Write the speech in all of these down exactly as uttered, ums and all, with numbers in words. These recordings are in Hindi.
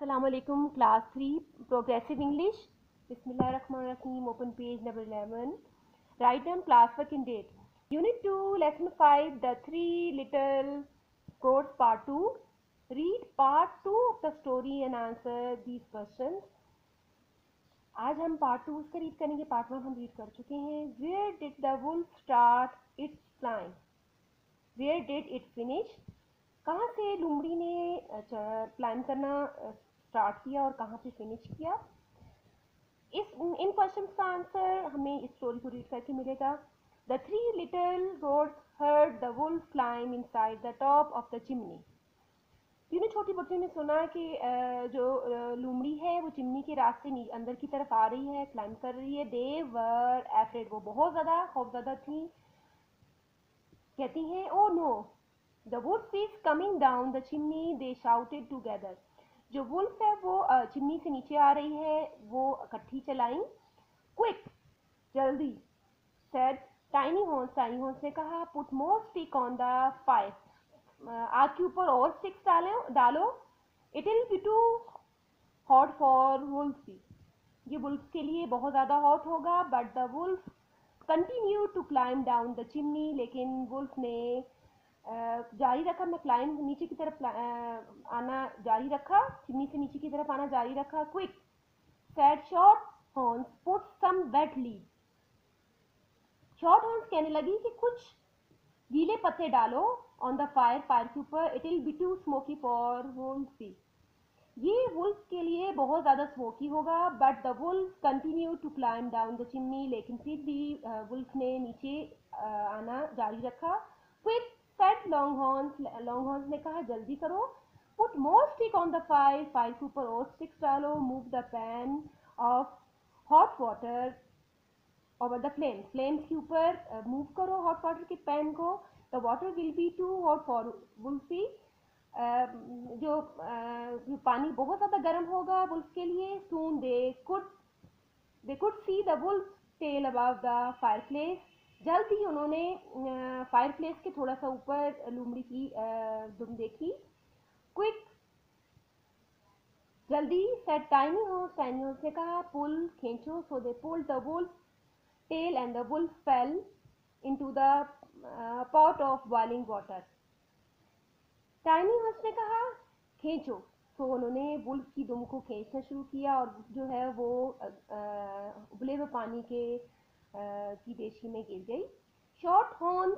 अस्सलाम वालेकुम क्लास थ्री प्रोग्रेसिव इंग्लिश बिस्मिल्लाहिर्रहमानिर्रहीम open page number eleven write down class work in date unit two lesson five the three little goats part two read part two of the story and answer these question. आज हम पार्ट टू उसका रीड करेंगे। पार्ट वन हम रीड कर चुके हैं। Where did the wolf start its flying, where did it finish, कहाँ से लोमड़ी ने प्लान करना स्टार्ट किया और कहाँ पे फिनिश किया। इस इन क्वेश्चंस का आंसर हमें इस स्टोरी को रीड करके मिलेगा। The three little goats heard the wolf climb inside the top of the chimney. तीनों छोटी बच्चियों ने सुना कि जो लोमड़ी है वो चिमनी के रास्ते अंदर की तरफ आ रही है, क्लाइंब कर रही है। दे वर एफ्रेड, वो बहुत ज़्यादा खौफज़दा थी। कहती हैं oh no The wolf is coming down the chimney, they shouted together. जो वुल्फ है वो चिमनी से नीचे आ रही है, वो इकट्ठी चलाई। Quick, जल्दी, said Tiny Horns. Tiny Horns ने कहा Put more stick on the fire. आग के ऊपर और स्टिक्स डालो डालो It will be too hot for Wolfie. ये वुल्फ के लिए बहुत ज़्यादा हॉट होगा। But the wolf continued to climb down the chimney. लेकिन वुल्फ ने जारी रखा, मैं क्लाइंब नीचे की तरफ आना जारी रखा, चिमनी से नीचे की तरफ आना जारी रखा। Quick said short horns put some wet leaves. Short horns कहने लगी कि कुछ गीले पत्ते डालो ऑन द फायर, फायर के ऊपर। It will be too smoky for Wolfie, ये वुल्फ के लिए बहुत ज़्यादा स्मोकी होगा। But the wolf continue to climb down the chimney, लेकिन फिर भी वुल्फ ने नीचे आना जारी रखा। क्विक सेट लॉन्गहॉर्न्स, लॉन्गहॉर्न्स ने कहा जल्दी करो। Put more stick on the fire, fire के ऊपर और स्टिक्स डालो। Move the pan of hot water over the flame, flames के ऊपर मूव करो हॉट वाटर के पैन को। The water will be too hot for Wolfie, जो uh, पानी बहुत ज़्यादा गर्म होगा वुल्फ के लिए। Soon they could they could see the wolf tail about the fireplace, जल्द ही उन्होंने फायर प्लेस के थोड़ा सा ऊपर लोमड़ी की दुम देखी। क्विक जल्दी, said tiny horse, tiny horse ने कहा पुल खींचो। So they pulled the wolf tail and the wolf fell into the pot of boiling water. Tiny horse ने कहा खींचो, तो उन्होंने वुल्फ की दुम को खींचना शुरू किया और जो है वो उबले हुए पानी के Uh, की देशी में गिर गई। Short horn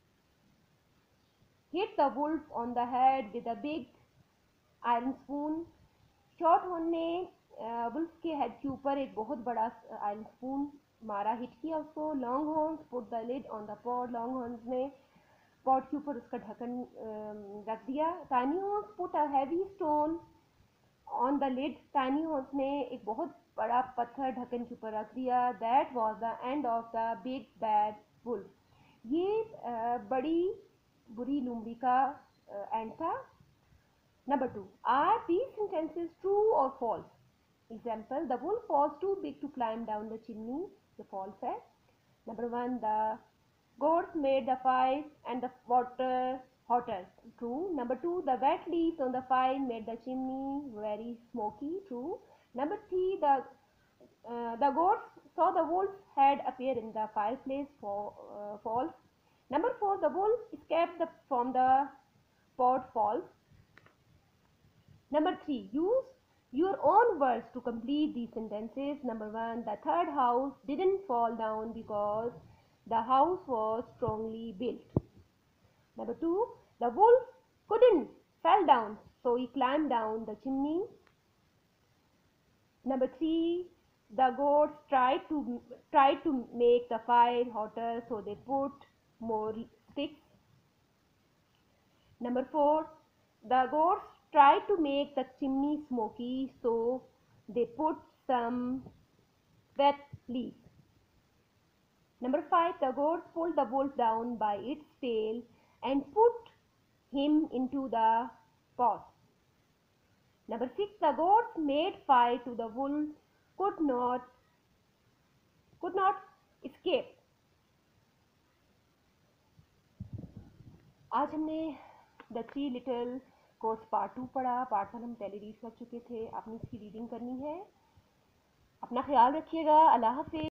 hit the wolf on the head with a big iron spoon. Short horn ने वुल्फ के हेड के ऊपर एक बहुत बड़ा आयरन स्पून मारा, हिट किया उसको। Long horns put the lid on the pot, long horns ने पॉट के ऊपर उसका ढक्कन uh, रख दिया। Tiny horns put a heavy stone on the lid, tiny horns ने एक बहुत बड़ा पत्थर ढक्कन के ऊपर रख दिया। That was the end of the big bad wolf, ये uh, बड़ी बुरी लोमड़ी का एंड uh, था। Number two, are these sentences true और false? Example, the wolf was too big to climb down the chimney, ये फॉल्स है। Number one, the goats made the fire and the water hotter, true. Number two, the wet leaves on the fire made the chimney very smoky, true. Number three, the uh, the goats saw the wolf's head appear in the fireplace, for uh, false. Number four, the wolf escaped the, from the pot, false. Number three, use your own words to complete these sentences. Number one, the third house didn't fall down because the house was strongly built. Number two, the wolf couldn't fall down, so he climbed down the chimney. Number three, the goats tried to tried to make the fire hotter, so they put more sticks. Number four, the goats tried to make the chimney smoky, so they put some wet leaves. Number five, the goats pulled the wolf down by its tail and put him into the pot. Number six, the goats made fire to the wolf could not could not escape. आज हमने the three little goats part two पढ़ा, पार्ट वन हम पहले रीड कर चुके थे, आपने इसकी रीडिंग करनी है। अपना ख्याल रखिएगा, अल्लाह हाफिज़।